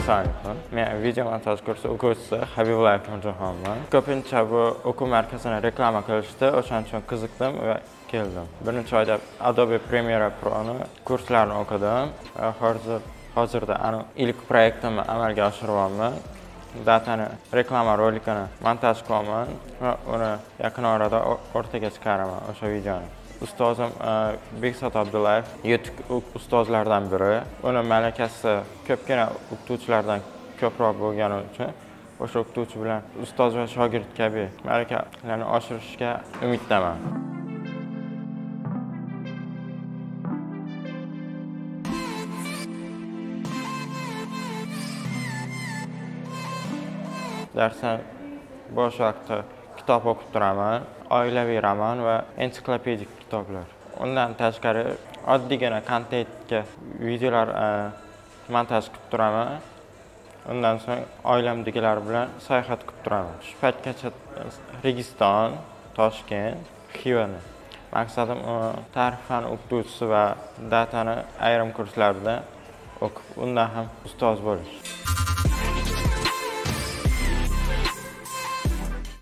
Asalnikov. Men video montaj kursi o'quvchisi Habibullayev Tursunxonman. Ko'pincha bu o'quv markazini reklama qilishdi, o'shaning uchun qiziqdim va keldim. Birinchi oyda Adobe Premiere Pro'ni kurslarini o'qidim va hozirda ilk proyektimni amalga oshiryapman. Datani reklama rolikini montaj qilaman va uni yaqin orada o'rtaga chiqaraman o'sha videoni. Ustozim Bekzod Abdullayev YouTube ustozlardan biri. Uni malakasi ko'pgina o'qituvchilardan ko'proq bo'lgani uchun o'sha o'qituvchi bilan ustoz va shogird kabi malakalarni oshirishga umiddaman. Darsdan bo'sh vaqtda kitob o'qib turaman, oilaviy roman va ensiklopedik kitoblar. Undan tashqari oddiygina kontentga videolar montaj qilib turaman. Undan so'ng oilamdagilar bilan sayohat qilib turaman. Shu paytgacha Registon, Toshkent, Xivani. Maqsadim tarix fani o'qituvchisi va datani ayrim kurslarda o'qib, undan ham ustoz bo'lish.